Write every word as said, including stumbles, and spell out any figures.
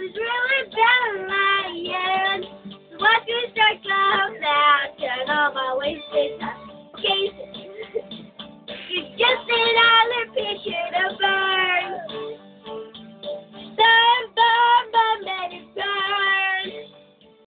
was really bad in my end. So watch me start close out, turn on my wasted time.